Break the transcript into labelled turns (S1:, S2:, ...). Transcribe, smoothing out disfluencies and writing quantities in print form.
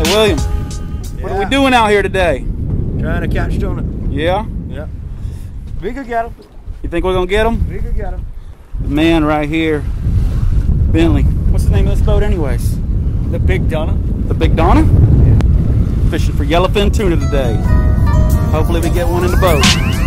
S1: William, what are we doing out here today?
S2: Trying to catch tuna.
S1: Yeah?
S2: Yeah. We could get them.
S1: You think we're going to get them?
S2: We could get them.
S1: The man right here, Bentley. What's the name of this boat anyways?
S2: The Big Tuna.
S1: The Big Tuna? Yeah. Fishing for yellowfin tuna today. Hopefully we get one in the boat.